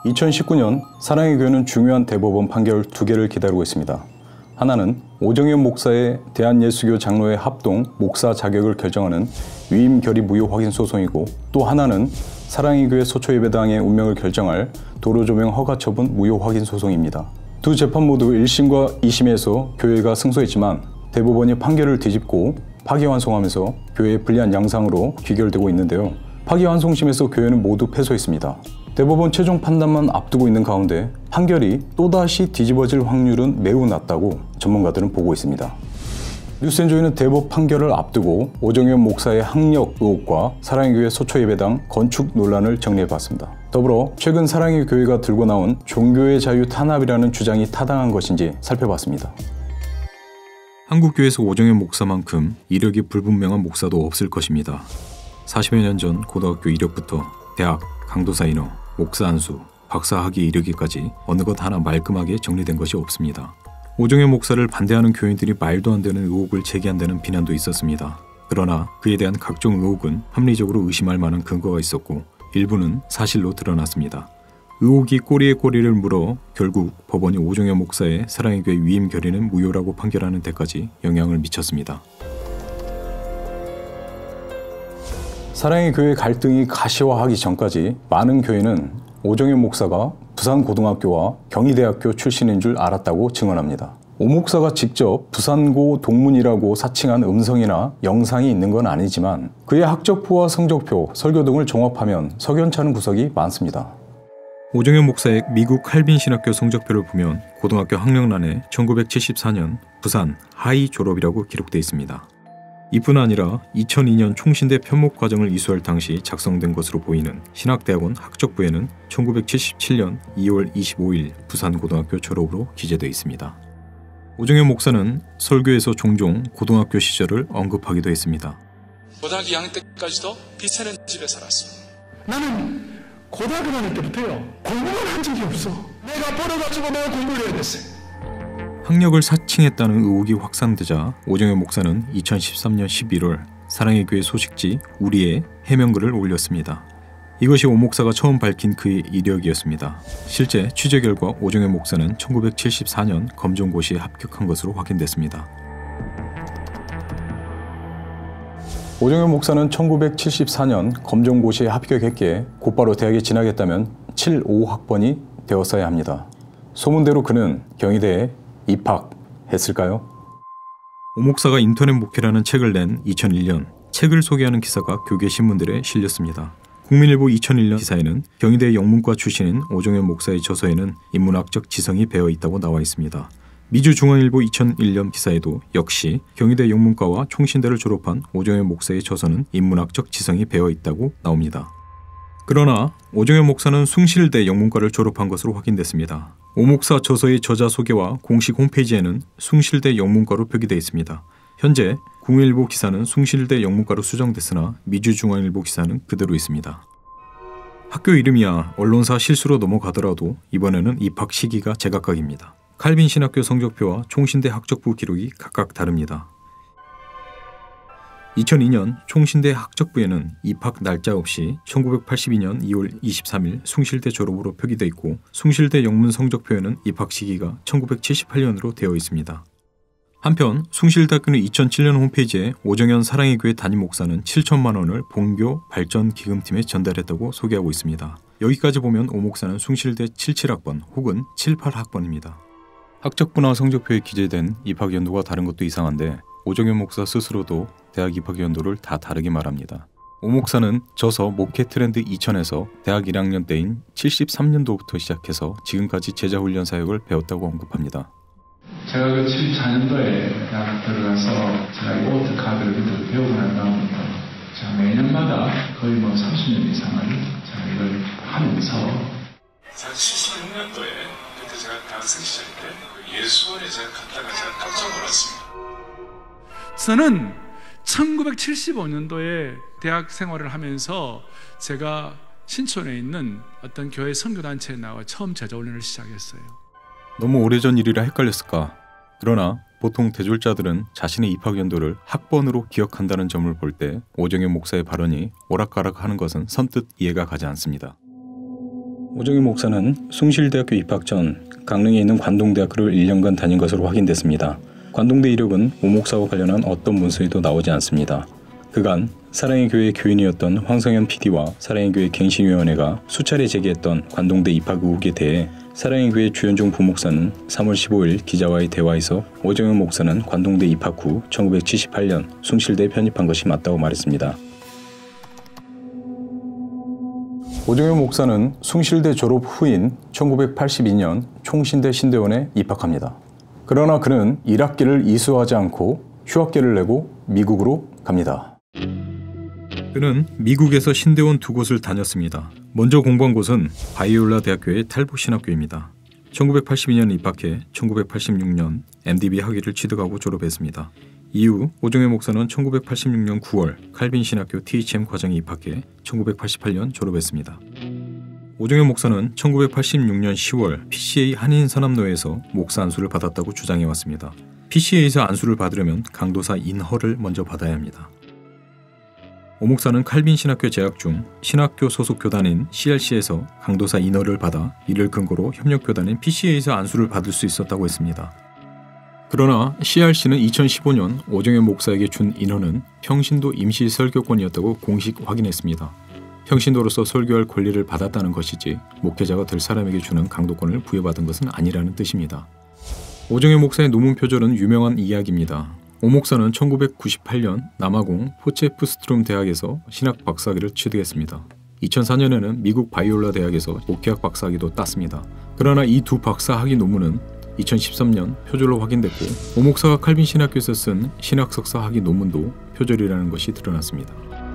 2019년 사랑의 교회는 중요한 대법원 판결 2개를 기다리고 있습니다. 하나는 오정현 목사의 대한예수교 장로회 합동 목사 자격을 결정하는 위임 결의 무효 확인 소송이고, 또 하나는 사랑의 교회 소초예배당의 운명을 결정할 도로조명 허가 처분 무효 확인 소송입니다. 두 재판 모두 1심과 2심에서 교회가 승소했지만 대법원이 판결을 뒤집고 파기환송하면서 교회의 불리한 양상으로 귀결되고 있는데요. 파기환송심에서 교회는 모두 패소했습니다. 대법원 최종 판단만 앞두고 있는 가운데 판결이 또다시 뒤집어질 확률은 매우 낮다고 전문가들은 보고 있습니다. 뉴스엔조이는 대법 판결을 앞두고 오정현 목사의 학력 의혹과 사랑의 교회 소초예배당 건축 논란을 정리해봤습니다. 더불어 최근 사랑의 교회가 들고 나온 종교의 자유 탄압이라는 주장이 타당한 것인지 살펴봤습니다. 한국교회에서 오정현 목사만큼 이력이 불분명한 목사도 없을 것입니다. 40여 년 전 고등학교 이력부터 대학, 강도사 인허, 목사 안수, 박사 학위 이르기까지 어느 것 하나 말끔하게 정리된 것이 없습니다. 오정현 목사를 반대하는 교인들이 말도 안 되는 의혹을 제기한다는 비난도 있었습니다. 그러나 그에 대한 각종 의혹은 합리적으로 의심할 만한 근거가 있었고 일부는 사실로 드러났습니다. 의혹이 꼬리에 꼬리를 물어 결국 법원이 오정현 목사의 사랑의 교회 위임 결의는 무효라고 판결하는 데까지 영향을 미쳤습니다. 사랑의 교회 갈등이 가시화하기 전까지 많은 교인은 오정현 목사가 부산고등학교와 경희대학교 출신인 줄 알았다고 증언합니다. 오 목사가 직접 부산고 동문이라고 사칭한 음성이나 영상이 있는 건 아니지만 그의 학적부와 성적표, 설교 등을 종합하면 석연찮은 구석이 많습니다. 오정현 목사의 미국 칼빈 신학교 성적표를 보면 고등학교 학력란에 1974년 부산 하이 졸업이라고 기록되어 있습니다. 이뿐 아니라 2002년 총신대 편목과정을 이수할 당시 작성된 것으로 보이는 신학대학원 학적부에는 1977년 2월 25일 부산고등학교 졸업으로 기재되어 있습니다. 오정현 목사는 설교에서 종종 고등학교 시절을 언급하기도 했습니다. 고등학교 2학년 때까지도 비싸는 집에 살았어. 나는 고등학교 다닐 때부터요 공부를 한 적이 없어. 내가 벌어가지고 내가 공부를 해야 됐어요. 학력을 사칭했다는 의혹이 확산되자 오정현 목사는 2013년 11월 사랑의 교회 소식지 우리에 해명글을 올렸습니다. 이것이 오 목사가 처음 밝힌 그의 이력이었습니다. 실제 취재 결과 오정현 목사는 1974년 검정고시에 합격한 것으로 확인됐습니다. 오정현 목사는 1974년 검정고시에 합격했기에 곧바로 대학에 진학했다면 75학번이 되었어야 합니다. 소문대로 그는 경희대에 입학했을까요? 오 목사가 인터넷 목회라는 책을 낸 2001년 책을 소개하는 기사가 교계 신문들에 실렸습니다. 국민일보 2001년 기사에는 경희대 영문과 출신인 오정현 목사의 저서에는 인문학적 지성이 배어 있다고 나와 있습니다. 미주중앙일보 2001년 기사에도 역시 경희대 영문과와 총신대를 졸업한 오정현 목사의 저서는 인문학적 지성이 배어 있다고 나옵니다. 그러나 오정현 목사는 숭실대 영문과를 졸업한 것으로 확인됐습니다. 오 목사 저서의 저자 소개와 공식 홈페이지에는 숭실대 영문과로 표기되어 있습니다. 현재 국민일보 기사는 숭실대 영문과로 수정됐으나 미주중앙일보 기사는 그대로 있습니다. 학교 이름이야 언론사 실수로 넘어가더라도 이번에는 입학 시기가 제각각입니다. 칼빈 신학교 성적표와 총신대 학적부 기록이 각각 다릅니다. 2002년 총신대 학적부에는 입학 날짜 없이 1982년 2월 23일 숭실대 졸업으로 표기되어 있고 숭실대 영문 성적표에는 입학 시기가 1978년으로 되어 있습니다. 한편 숭실대학교는 2007년 홈페이지에 오정현 사랑의 교회 담임 목사는 7천만 원을 본교 발전 기금팀에 전달했다고 소개하고 있습니다. 여기까지 보면 오 목사는 숭실대 77학번 혹은 78학번입니다. 학적부나 성적표에 기재된 입학 연도가 다른 것도 이상한데 오정현 목사 스스로도 대학 입학 연도를 다 다르게 말합니다. 오 목사는 저서 목회 트렌드 2000에서 대학 1학년 때인 73년도부터 시작해서 지금까지 제자훈련 사역을 배웠다고 언급합니다. 제가 그 74년도에 대학 들어가서 제가 이 오트 카드를 배우고 난 다음부터 제가 매년마다 거의 30년 이상을 제가 이걸 하면서 제가 76년도에 그때 제가 대학생 시절 때 예수원에 제가 갔다가 제가 깜짝 놀랐습니다. 저는 1975년도에 대학 생활을 하면서 제가 신촌에 있는 어떤 교회 선교단체에 나와 처음 제자훈련을 시작했어요. 너무 오래전 일이라 헷갈렸을까? 그러나 보통 대졸자들은 자신의 입학 연도를 학번으로 기억한다는 점을 볼 때 오정현 목사의 발언이 오락가락하는 것은 선뜻 이해가 가지 않습니다. 오정현 목사는 숭실대학교 입학 전 강릉에 있는 관동대학교를 1년간 다닌 것으로 확인됐습니다. 관동대 이력은 오 목사와 관련한 어떤 문서에도 나오지 않습니다. 그간 사랑의 교회 교인이었던 황성현 PD와 사랑의 교회 갱신위원회가 수차례 제기했던 관동대 입학 의혹에 대해 사랑의 교회 주현종 부목사는 3월 15일 기자와의 대화에서 오정현 목사는 관동대 입학 후 1978년 숭실대에 편입한 것이 맞다고 말했습니다. 오정현 목사는 숭실대 졸업 후인 1982년 총신대 신대원에 입학합니다. 그러나 그는 1학기를 이수하지 않고 휴학계를 내고 미국으로 갑니다. 그는 미국에서 신대원 2곳을 다녔습니다. 먼저 공부한 곳은 바이올라 대학교의 탈북 신학교입니다. 1982년 입학해 1986년 MDB 학위를 취득하고 졸업했습니다. 이후 오정현 목사는 1986년 9월 칼빈 신학교 THM 과정에 입학해 1988년 졸업했습니다. 오정현 목사는 1986년 10월 PCA 한인선암노회에서 목사 안수를 받았다고 주장해왔습니다. PCA에서 안수를 받으려면 강도사 인허를 먼저 받아야 합니다. 오 목사는 칼빈 신학교 재학 중 신학교 소속 교단인 CRC에서 강도사 인허를 받아 이를 근거로 협력교단인 PCA에서 안수를 받을 수 있었다고 했습니다. 그러나 CRC는 2015년 오정현 목사에게 준 인허는 평신도 임시 설교권이었다고 공식 확인했습니다. 평신도로서 설교할 권리를 받았다는 것이지 목회자가 될 사람에게 주는 강도권을 부여받은 것은 아니라는 뜻입니다. 오정현 목사의 논문 표절은 유명한 이야기입니다. 오 목사는 1998년 남아공 포체프스트룸 대학에서 신학 박사학위를 취득했습니다. 2004년에는 미국 바이올라 대학에서 목회학 박사학위도 땄습니다. 그러나 이 두 박사학위 논문은 2013년 표절로 확인됐고 오 목사가 칼빈 신학교에서 쓴 신학 석사 학위 논문도 표절이라는 것이 드러났습니다.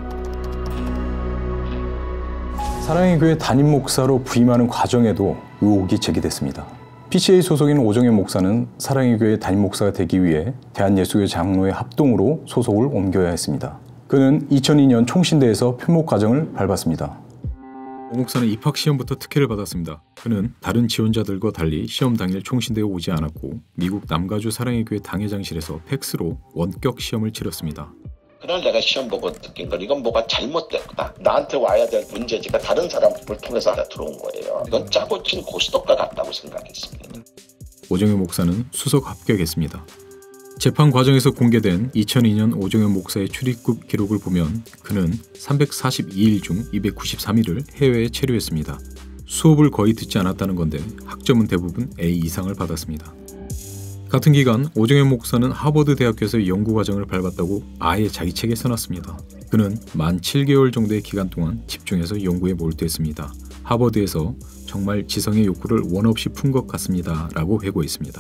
사랑의 교회 담임 목사로 부임하는 과정에도 의혹이 제기됐습니다. PCA 소속인 오정현 목사는 사랑의 교회 담임 목사가 되기 위해 대한예수교 장로회 합동으로 소속을 옮겨야 했습니다. 그는 2002년 총신대에서 편목 과정을 밟았습니다. 오 목사는 입학 시험부터 특혜를 받았습니다. 그는 다른 지원자들과 달리 시험 당일 총신대에 오지 않았고 미국 남가주 사랑의 교회 당회장실에서 팩스로 원격 시험을 치렀습니다. 그날 내가 시험 보고 느낀 건 이건 뭐가 잘못됐구나. 나한테 와야 될 문제지가 다른 사람을 통해서 들어온 거예요. 이건 짜고 친 고스톱과 같다고 생각했습니다. 오정현 목사는 수석 합격했습니다. 재판 과정에서 공개된 2002년 오정현 목사의 출입국 기록을 보면 그는 342일 중 293일을 해외에 체류했습니다. 수업을 거의 듣지 않았다는 건데 학점은 대부분 A 이상을 받았습니다. 같은 기간 오정현 목사는 하버드 대학교에서 연구과정을 밟았다고 아예 자기 책에 써놨습니다. 그는 만 7개월 정도의 기간 동안 집중해서 연구에 몰두했습니다. 하버드에서 정말 지성의 욕구를 원 없이 푼 것 같습니다 라고 회고했습니다.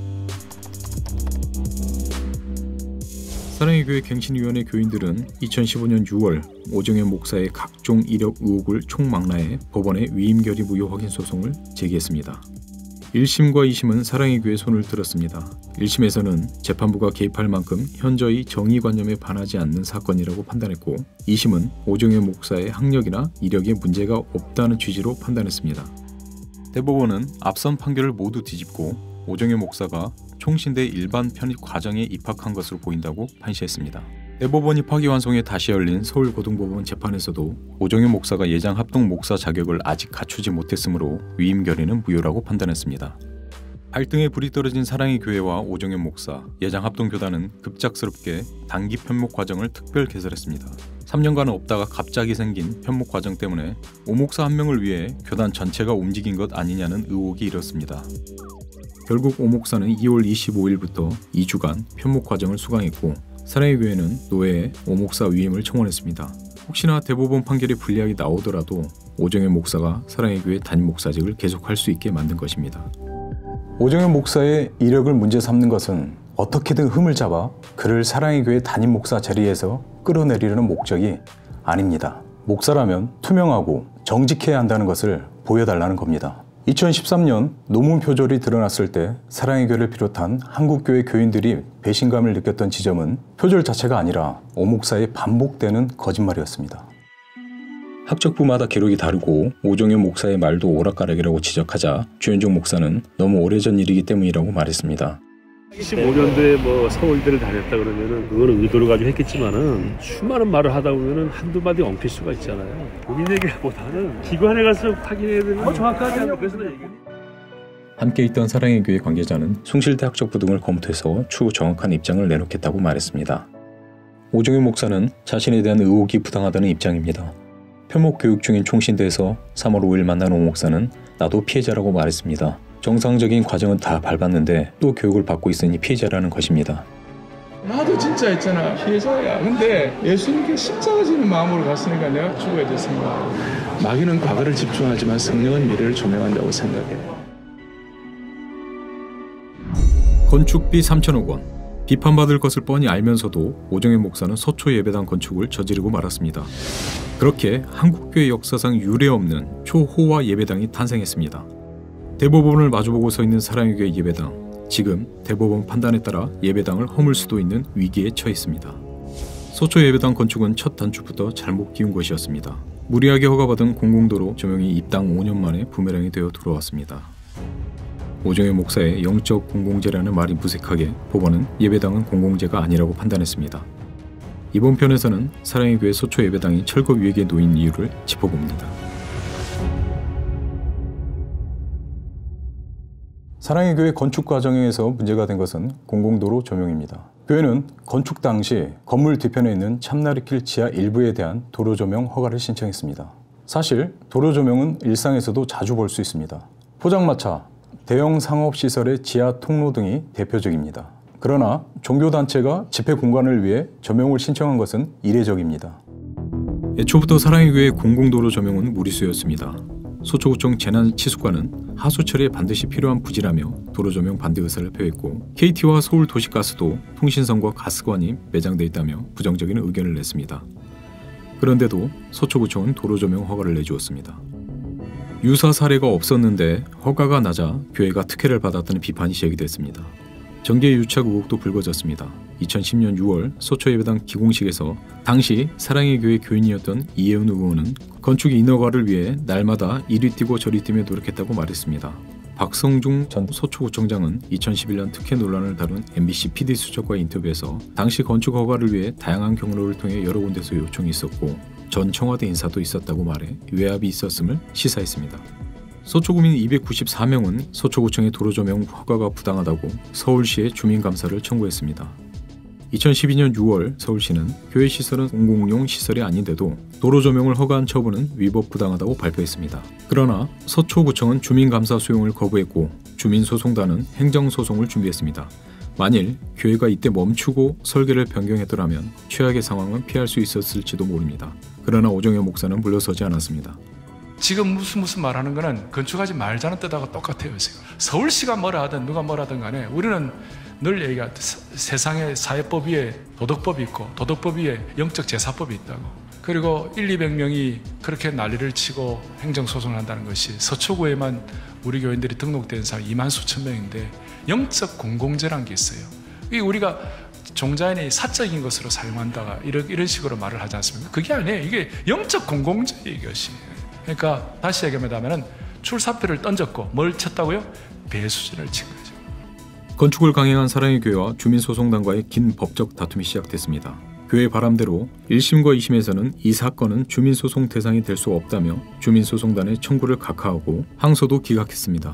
사랑의 교회 갱신위원회 교인들은 2015년 6월 오정현 목사의 각종 이력 의혹을 총망라해 법원에 위임결의 무효 확인 소송을 제기했습니다. 1심과 2심은 사랑의 교회에 손을 들었습니다. 1심에서는 재판부가 개입할 만큼 현저히 정의관념에 반하지 않는 사건이라고 판단했고 2심은 오정현 목사의 학력이나 이력에 문제가 없다는 취지로 판단했습니다. 대법원은 앞선 판결을 모두 뒤집고 오정현 목사가 총신대 일반 편입 과정에 입학한 것으로 보인다고 판시했습니다. 대법원이 파기환송해 다시 열린 서울고등법원 재판에서도 오정현 목사가 예장 합동 목사 자격을 아직 갖추지 못했으므로 위임 결의는 무효라고 판단했습니다. 발등에 불이 떨어진 사랑의 교회와 오정현 목사, 예장 합동 교단은 급작스럽게 단기 편목 과정을 특별 개설했습니다. 3년간은 없다가 갑자기 생긴 편목 과정 때문에 오 목사 한 명을 위해 교단 전체가 움직인 것 아니냐는 의혹이 일었습니다. 결국 오 목사는 2월 25일부터 2주간 편목 과정을 수강했고 사랑의 교회는 노회에 오 목사 위임을 청원했습니다. 혹시나 대법원 판결이 불리하게 나오더라도 오정현 목사가 사랑의 교회 담임 목사직을 계속할 수 있게 만든 것입니다. 오정현 목사의 이력을 문제 삼는 것은 어떻게든 흠을 잡아 그를 사랑의 교회 담임 목사 자리에서 끌어내리려는 목적이 아닙니다. 목사라면 투명하고 정직해야 한다는 것을 보여달라는 겁니다. 2013년 논문 표절이 드러났을 때 사랑의 교회를 비롯한 한국교회 교인들이 배신감을 느꼈던 지점은 표절 자체가 아니라 오 목사의 반복되는 거짓말이었습니다. 학적부마다 기록이 다르고 오정현 목사의 말도 오락가락이라고 지적하자 주현종 목사는 너무 오래전 일이기 때문이라고 말했습니다. 15년도에 뭐 서울대를 다녔다 그러면은 그거는 의도를 가지고 했겠지만은 수많은 말을 하다 보면은 한두 마디 엉킬 수가 있잖아요. 본인 얘기보다는 기관에 가서 확인해야 되는 더 정확하게 하는 그래서 얘기. 함께 있던 사랑의 교회 관계자는 숭실대학적 부등을 검토해서 추후 정확한 입장을 내놓겠다고 말했습니다. 오종현 목사는 자신에 대한 의혹이 부당하다는 입장입니다. 표목 교육 중인 총신대에서 3월 5일 만난 오 목사는 나도 피해자라고 말했습니다. 정상적인 과정은 다 밟았는데 또 교육을 받고 있으니 피해자라는 것입니다. 나도 진짜 있잖아 피해자야. 근데 예수님께 십자가 지는 마음으로 갔으니까 내가 죽어야 됐습니다. 마귀는 과거를 집중하지만 성령은 미래를 조명한다고 생각해. 건축비 3천억 원. 비판받을 것을 뻔히 알면서도 오정현 목사는 서초 예배당 건축을 저지르고 말았습니다. 그렇게 한국교회 역사상 유례없는 초호화 예배당이 탄생했습니다. 대법원을 마주보고 서 있는 사랑의 교회 예배당. 지금 대법원 판단에 따라 예배당을 허물 수도 있는 위기에 처했습니다. 서초 예배당 건축은 첫 단추부터 잘못 기운 것이었습니다. 무리하게 허가받은 공공도로 조명이 입당 5년 만에 부메랑이 되어 들어왔습니다. 오정현 목사의 영적 공공재라는 말이 무색하게 법원은 예배당은 공공재가 아니라고 판단했습니다. 이번 편에서는 사랑의 교회 서초 예배당이 철거 위기에 놓인 이유를 짚어봅니다. 사랑의 교회 건축 과정에서 문제가 된 것은 공공도로 조명입니다. 교회는 건축 당시 건물 뒤편에 있는 참나리길 지하 일부에 대한 도로 조명 허가를 신청했습니다. 사실 도로 조명은 일상에서도 자주 볼 수 있습니다. 포장마차, 대형 상업시설의 지하 통로 등이 대표적입니다. 그러나 종교단체가 집회 공간을 위해 조명을 신청한 것은 이례적입니다. 애초부터 사랑의 교회 공공도로 조명은 무리수였습니다. 서초구청 재난치수과는 하수 처리에 반드시 필요한 부지라며 도로 조명 반대 의사를 표했고 KT와 서울도시가스도 통신선과 가스관이 매장돼 있다며 부정적인 의견을 냈습니다. 그런데도 서초구청은 도로 조명 허가를 내주었습니다. 유사 사례가 없었는데 허가가 낮아 교회가 특혜를 받았다는 비판이 제기됐습니다. 정계 유착 의혹도 불거졌습니다. 2010년 6월 서초 예배당 기공식에서 당시 사랑의 교회 교인이었던 이혜은 의원은 건축 인허가를 위해 날마다 이리 뛰고 저리 뛰며 노력했다고 말했습니다. 박성중 전 서초구청장은 2011년 특혜 논란을 다룬 MBC PD수첩과의 인터뷰에서 당시 건축 허가를 위해 다양한 경로를 통해 여러 군데서 요청이 있었고 전 청와대 인사도 있었다고 말해 외압이 있었음을 시사했습니다. 서초구민 294명은 서초구청의 도로조명 허가가 부당하다고 서울시에 주민감사를 청구했습니다. 2012년 6월 서울시는 교회 시설은 공공용 시설이 아닌데도 도로조명을 허가한 처분은 위법 부당하다고 발표했습니다. 그러나 서초구청은 주민감사 수용을 거부했고 주민소송단은 행정소송을 준비했습니다. 만일 교회가 이때 멈추고 설계를 변경했더라면 최악의 상황은 피할 수 있었을지도 모릅니다. 그러나 오정현 목사는 물러서지 않았습니다. 지금 무슨 말하는 거는 건축하지 말자는 뜻하고 똑같아요. 지금 서울시가 뭐라 하든 누가 뭐라 하든 간에 우리는 늘 얘기하듯 세상에 사회법 위에 도덕법이 있고 도덕법 위에 영적 제사법이 있다고. 그리고 200명이 그렇게 난리를 치고 행정소송을 한다는 것이 서초구에만 우리 교인들이 등록된 사람 2만 수천 명인데 영적 공공재라는 게 있어요. 이게 우리가 종자인이 사적인 것으로 사용한다가 이런 식으로 말을 하지 않습니까? 그게 아니에요. 이게 영적 공공재예요, 이것이. 그러니까 다시 얘기하면 출사표를 던졌고 뭘 쳤다고요? 배수진을 친 거죠. 건축을 강행한 사랑의 교회와 주민소송단과의 긴 법적 다툼이 시작됐습니다. 교회 바람대로 1심과 2심에서는 이 사건은 주민소송 대상이 될 수 없다며 주민소송단의 청구를 각하하고 항소도 기각했습니다.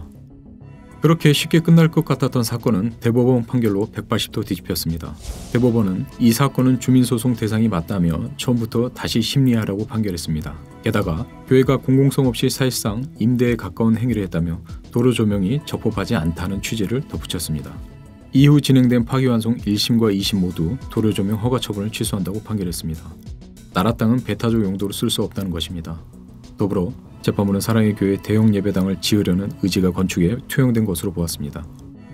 그렇게 쉽게 끝날 것 같았던 사건은 대법원 판결로 180도 뒤집혔습니다. 대법원은 이 사건은 주민소송 대상이 맞다며 처음부터 다시 심리하라고 판결했습니다. 게다가 교회가 공공성 없이 사실상 임대에 가까운 행위를 했다며 도로 조명이 적법하지 않다는 취지를 덧붙였습니다. 이후 진행된 파기환송 1심과 2심 모두 도로 조명 허가 처분을 취소한다고 판결했습니다. 나라 땅은 배타적 용도로 쓸 수 없다는 것입니다. 더불어 재판부는 사랑의 교회 대형 예배당을 지으려는 의지가 건축에 투영된 것으로 보았습니다.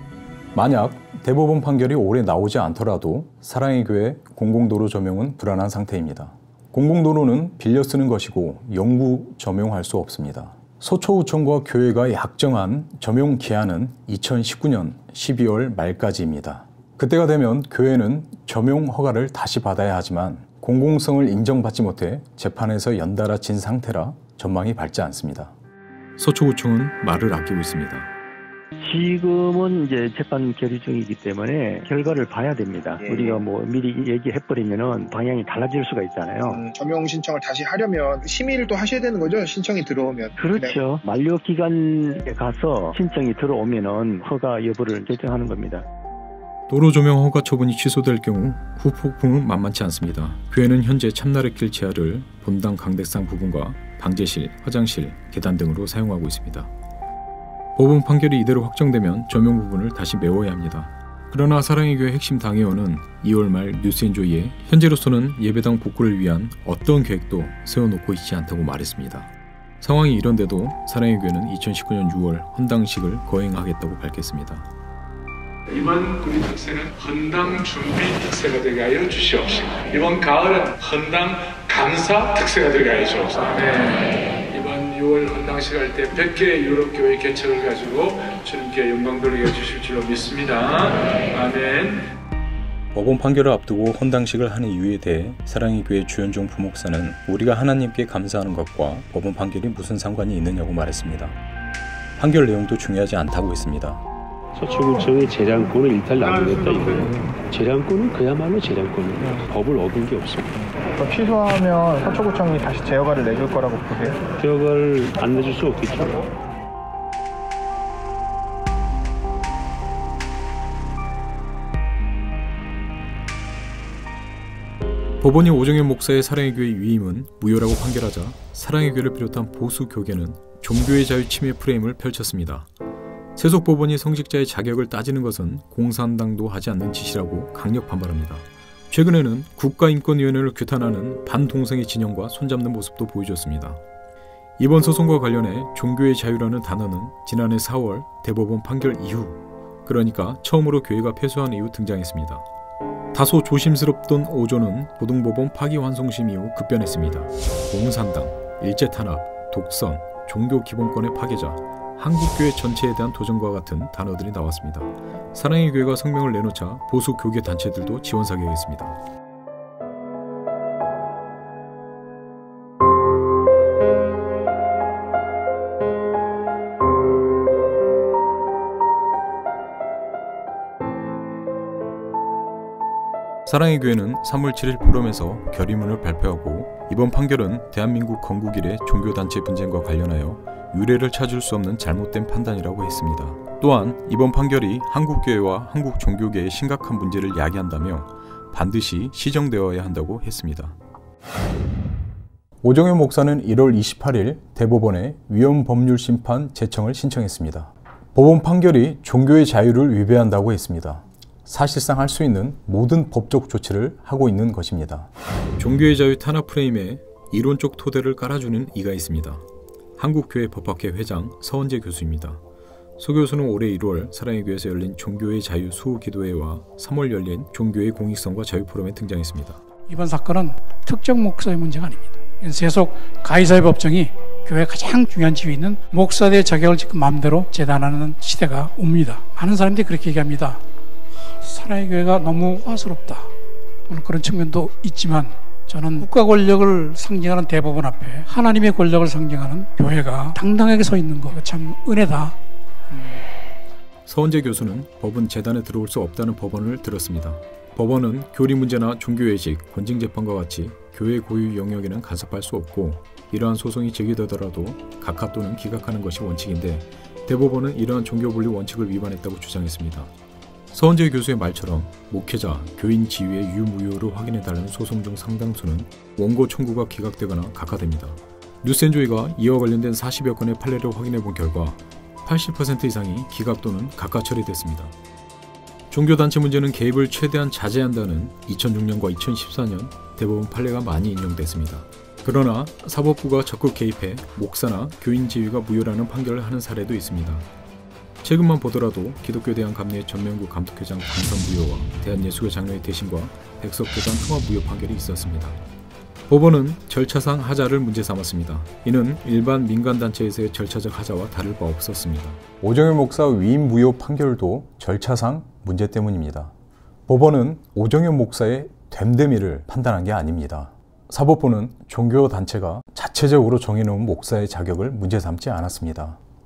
만약 대법원 판결이 올해 나오지 않더라도 사랑의 교회 공공도로 조명은 불안한 상태입니다. 공공도로는 빌려 쓰는 것이고 영구 점용할 수 없습니다. 서초구청과 교회가 약정한 점용 기한은 2019년 12월 말까지입니다. 그때가 되면 교회는 점용 허가를 다시 받아야 하지만 공공성을 인정받지 못해 재판에서 연달아 진 상태라 전망이 밝지 않습니다. 서초구청은 말을 아끼고 있습니다. 지금은 이제 재판 결의 중이기 때문에 결과를 봐야 됩니다. 우리가 뭐 미리 얘기해버리면은 방향이 달라질 수가 있잖아요. 점용 신청을 다시 하려면 심의를 또 하셔야 되는 거죠? 신청이 들어오면. 그렇죠. 네. 만료 기간에 가서 신청이 들어오면은 허가 여부를 결정하는 겁니다. 도로 조명 허가 처분이 취소될 경우 후폭풍은 만만치 않습니다. 교회는 현재 참나래길 지하를 본당 강대상 부분과 방제실, 화장실, 계단 등으로 사용하고 있습니다. 법원 판결이 이대로 확정되면 조명 부분을 다시 메워야 합니다. 그러나 사랑의 교회 핵심 당회원은 2월 말 뉴스엔조이에 현재로서는 예배당 복구를 위한 어떤 계획도 세워놓고 있지 않다고 말했습니다. 상황이 이런데도 사랑의 교회는 2019년 6월 헌당식을 거행하겠다고 밝혔습니다. 이번 우리 특세는 헌당 준비 특세가 되게 하여 주시옵시고, 이번 가을은 헌당 감사 특세가 되게 하여 주옵시고, 이번 6월 헌당식 할 때 100개의 유럽교회 개척을 가지고 주님께 영광 돌리게 해주실 줄로 믿습니다. 아멘. 법원 판결을 앞두고 헌당식을 하는 이유에 대해 사랑의 교회 주현종 부목사는 우리가 하나님께 감사하는 것과 법원 판결이 무슨 상관이 있느냐고 말했습니다. 판결 내용도 중요하지 않다고 했습니다. 서초구청의 재량권을 일탈 남기겠다 이거예요. 재량권은 그야말로 재량권이에요. 법을 얻은 게 없습니다. 취소하면 서초구청이 다시 재허가를 내줄 거라고 보세요? 재허가를 안 내줄 수 없겠죠. 법원이 오정현 목사의 사랑의 교회 위임은 무효라고 판결하자 사랑의 교회를 비롯한 보수 교계는 종교의 자유 침해 프레임을 펼쳤습니다. 세속 법원이 성직자의 자격을 따지는 것은 공산당도 하지 않는 짓이라고 강력 반발합니다. 최근에는 국가인권위원회를 규탄하는 반동성애 진영과 손잡는 모습도 보여줬습니다. 이번 소송과 관련해 종교의 자유라는 단어는 지난해 4월 대법원 판결 이후, 그러니까 처음으로 교회가 패소한 이후 등장했습니다. 다소 조심스럽던 오조는 고등법원 파기환송심 이후 급변했습니다. 공산당, 일제탄압, 독선, 종교 기본권의 파괴자, 한국교회 전체에 대한 도전과 같은 단어들이 나왔습니다. 사랑의 교회가 성명을 내놓자 보수 교계 단체들도 지원사격했습니다. 사랑의 교회는 3월 7일 포럼에서 결의문을 발표하고 이번 판결은 대한민국 건국 이래 종교단체 분쟁과 관련하여 유례를 찾을 수 없는 잘못된 판단이라고 했습니다. 또한 이번 판결이 한국교회와 한국 종교계의 심각한 문제를 야기한다며 반드시 시정되어야 한다고 했습니다. 오정현 목사는 1월 28일 대법원에 위헌법률심판 제청을 신청했습니다. 법원 판결이 종교의 자유를 위배한다고 했습니다. 사실상 할 수 있는 모든 법적 조치를 하고 있는 것입니다. 종교의 자유 탄압 프레임에 이론적 토대를 깔아주는 이가 있습니다. 한국교회 법학회 회장 서원재 교수입니다. 서 교수는 올해 1월 사랑의 교회에서 열린 종교의 자유 수호기도회와 3월 열린 종교의 공익성과 자유 포럼에 등장했습니다. 이번 사건은 특정 목사의 문제가 아닙니다. 세속 가해자의 법정이 교회 가장 중요한 지위에 있는 목사들의 자격을 지금 마음대로 재단하는 시대가 옵니다. 많은 사람들이 그렇게 얘기합니다. 사랑의 교회가 너무 화스럽다. 물론 그런 측면도 있지만 저는 국가 권력을 상징하는 대법원 앞에 하나님의 권력을 상징하는 교회가 당당하게 서 있는 거 참 은혜다. 서원재 교수는 법은 재단에 들어올 수 없다는 법원을 들었습니다. 법원은 교리 문제나 종교회식, 권징재판과 같이 교회 고유 영역에는 간섭할 수 없고 이러한 소송이 제기되더라도 각하 또는 기각하는 것이 원칙인데 대법원은 이러한 종교분리 원칙을 위반했다고 주장했습니다. 서원재 교수의 말처럼 목회자, 교인 지위의 유무효를 확인해달라는 소송 중 상당수는 원고 청구가 기각되거나 각하됩니다. 뉴스엔조이가 이와 관련된 40여 건의 판례를 확인해본 결과 80% 이상이 기각 또는 각하 처리됐습니다. 종교단체 문제는 개입을 최대한 자제한다는 2006년과 2014년 대법원 판례가 많이 인용됐습니다. 그러나 사법부가 적극 개입해 목사나 교인 지위가 무효라는 판결을 하는 사례도 있습니다. 최근만 보더라도 기독교 대한감리회 전명구 감독회장 당선 무효와 대한예수교 장로의 대신과 백석교단 통합 무효 판결이 있었습니다. 법원은 절차상 하자를 문제 삼았습니다. 이는 일반 민간단체에서의 절차적 하자와 다를 바 없었습니다. 오정현 목사 위임 무효 판결도 절차상 문제 때문입니다. 법원은 오정현 목사의 됨됨이를 판단한 게 아닙니다. 사법부는 종교단체가 자체적으로 정해놓은 목사의 자격을 문제 삼지 않았습니다.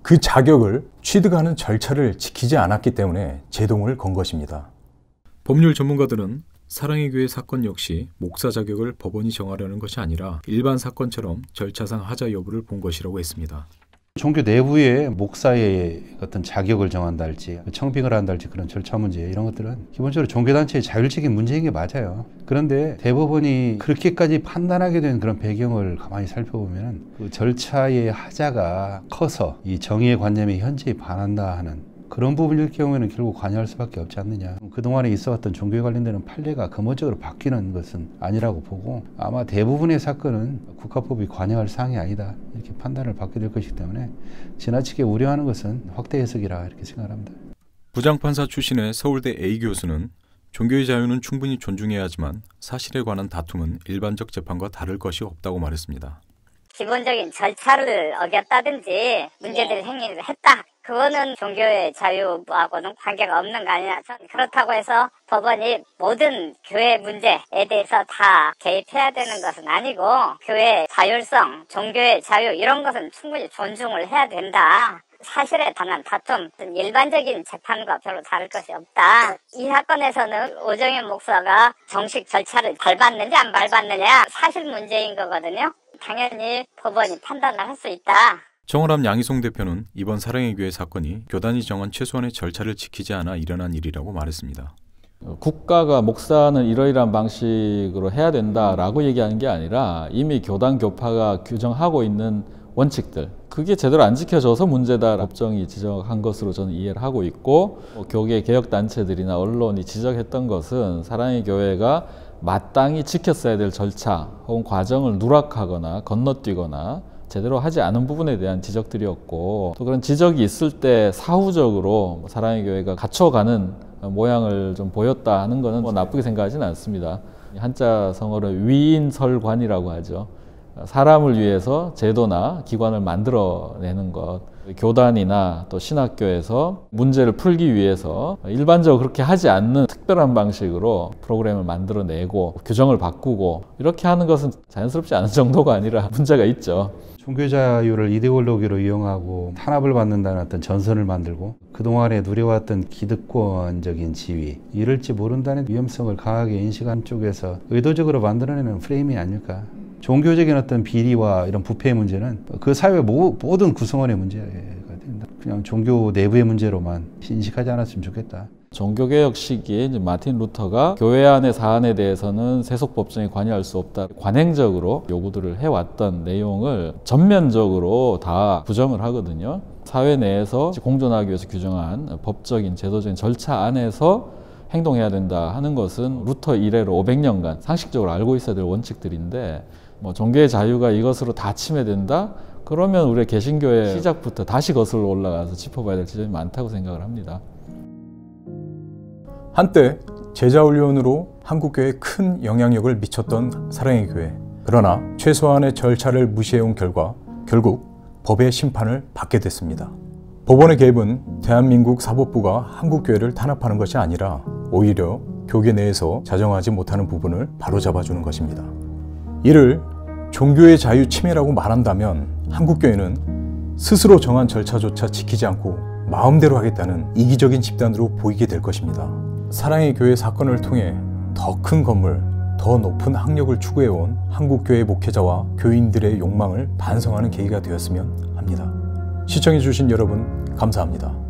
그 자격을 취득하는 절차를 지키지 않았기 때문에 제동을 건 것입니다. 법률 전문가들은 사랑의 교회 사건 역시 목사 자격을 법원이 정하려는 것이 아니라 일반 사건처럼 절차상 하자 여부를 본 것이라고 했습니다. 종교 내부에 목사의 어떤 자격을 정한다 할지 청빙을 한다 할지 그런 절차 문제 이런 것들은 기본적으로 종교단체의 자율적인 문제인 게 맞아요. 그런데 대법원이 그렇게까지 판단하게 된 그런 배경을 가만히 살펴보면 그 절차의 하자가 커서 이 정의의 관념에 현저히 반한다 하는 그런 부분일 경우에는 결국 관여할 수밖에 없지 않느냐. 그동안에 있어왔던 종교에 관련되는 판례가 근본적으로 바뀌는 것은 아니라고 보고 아마 대부분의 사건은 국가법이 관여할 사항이 아니다 이렇게 판단을 받게 될 것이기 때문에 지나치게 우려하는 것은 확대 해석이라 이렇게 생각합니다. 부장판사 출신의 서울대 A 교수는 종교의 자유는 충분히 존중해야 하지만 사실에 관한 다툼은 일반적 재판과 다를 것이 없다고 말했습니다. 기본적인 절차를 어겼다든지 문제될 행위를 했다. 그거는 종교의 자유하고는 관계가 없는 거 아니냐. 그렇다고 해서 법원이 모든 교회 문제에 대해서 다 개입해야 되는 것은 아니고 교회의 자율성, 종교의 자유 이런 것은 충분히 존중을 해야 된다. 사실에 관한 다툼, 일반적인 재판과 별로 다를 것이 없다. 이 사건에서는 오정현 목사가 정식 절차를 밟았느냐 안 밟았느냐 사실 문제인 거거든요. 당연히 법원이 판단을 할 수 있다. 정월함 양희송 대표는 이번 사랑의 교회 사건이 교단이 정한 최소한의 절차를 지키지 않아 일어난 일이라고 말했습니다. 국가가 목사는 이러이러한 방식으로 해야 된다라고 얘기하는 게 아니라 이미 교단 교파가 규정하고 있는 원칙들 그게 제대로 안 지켜져서 문제다 법정이 지적한 것으로 저는 이해를 하고 있고 교계 개혁단체들이나 언론이 지적했던 것은 사랑의 교회가 마땅히 지켰어야 될 절차 혹은 과정을 누락하거나 건너뛰거나 제대로 하지 않은 부분에 대한 지적들이었고 또 그런 지적이 있을 때 사후적으로 사랑의 교회가 갖춰가는 모양을 좀 보였다 하는 것은 나쁘게 생각하지는 않습니다. 한자 성어로 위인설관이라고 하죠. 사람을 위해서 제도나 기관을 만들어내는 것, 교단이나 또 신학교에서 문제를 풀기 위해서 일반적으로 그렇게 하지 않는 특별한 방식으로 프로그램을 만들어내고 규정을 바꾸고 이렇게 하는 것은 자연스럽지 않은 정도가 아니라 문제가 있죠. 종교 자유를 이데올로기로 이용하고 탄압을 받는다는 어떤 전선을 만들고 그동안에 누려왔던 기득권적인 지위 이럴지 모른다는 위험성을 강하게 인식한 쪽에서 의도적으로 만들어내는 프레임이 아닐까. 종교적인 어떤 비리와 이런 부패의 문제는 그 사회의 모든 구성원의 문제가 됩니다. 그냥 종교 내부의 문제로만 인식하지 않았으면 좋겠다. 종교개혁 시기에 이제 마틴 루터가 교회 안의 사안에 대해서는 세속 법정에 관여할 수 없다. 관행적으로 요구들을 해왔던 내용을 전면적으로 다 부정을 하거든요. 사회 내에서 공존하기 위해서 규정한 법적인 제도적인 절차 안에서 행동해야 된다 하는 것은 루터 이래로 500년간 상식적으로 알고 있어야 될 원칙들인데 종교의 자유가 이것으로 다 침해된다? 그러면 우리 개신교의 시작부터 다시 거슬러 올라가서 짚어봐야 될 지점이 많다고 생각을 합니다. 한때 제자훈련으로 한국교회에 큰 영향력을 미쳤던 사랑의 교회. 그러나 최소한의 절차를 무시해온 결과 결국 법의 심판을 받게 됐습니다. 법원의 개입은 대한민국 사법부가 한국교회를 탄압하는 것이 아니라 오히려 교계 내에서 자정하지 못하는 부분을 바로잡아주는 것입니다. 이를 종교의 자유 침해라고 말한다면 한국교회는 스스로 정한 절차조차 지키지 않고 마음대로 하겠다는 이기적인 집단으로 보이게 될 것입니다. 사랑의 교회 사건을 통해 더 큰 건물, 더 높은 학력을 추구해온 한국교회 목회자와 교인들의 욕망을 반성하는 계기가 되었으면 합니다. 시청해주신 여러분 감사합니다.